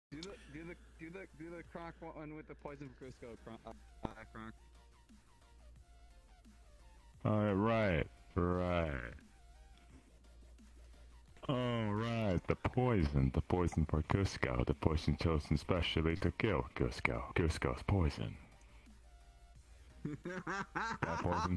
Do the Kronk one with the poison for Cusco, Kronk. Right, right. Oh, right, the poison for Cusco, the poison chosen specially to kill Cusco. Cusco's poison. That poison?